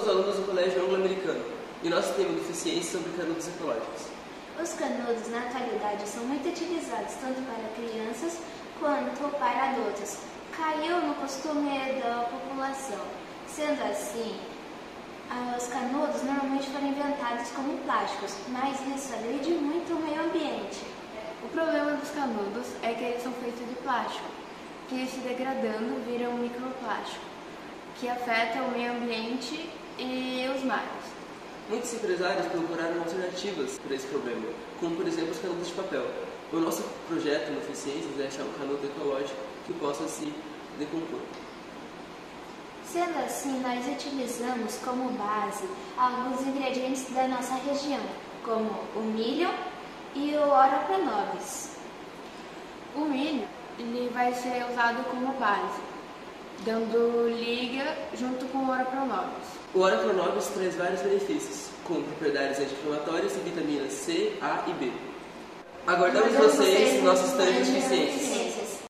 somos alunos do Colégio Anglo-Americano e nosso tema de eficiência sobre canudos ecológicos. Os canudos, na atualidade, são muito utilizados tanto para crianças quanto para adultos. Caiu no costume da população. Sendo assim, os canudos normalmente foram inventados como plásticos, mas isso agride muito o meio ambiente. O problema dos canudos é que eles são feitos de plástico, que se degradando vira um microplástico, que afeta o meio ambiente e os mares. Muitos empresários procuraram alternativas para esse problema, como por exemplo os canudos de papel. O nosso projeto no Eficiências é achar um canudo ecológico que possa se decompor. Sendo assim, nós utilizamos como base alguns ingredientes da nossa região, como o milho e o ora pronobis. O milho ele vai ser usado como base, dando liga junto com o ora pronobis. O ora pronobis traz vários benefícios, como propriedades anti-inflamatórias e vitaminas C, A e B. Aguardamos vocês no nosso stand de eficiências.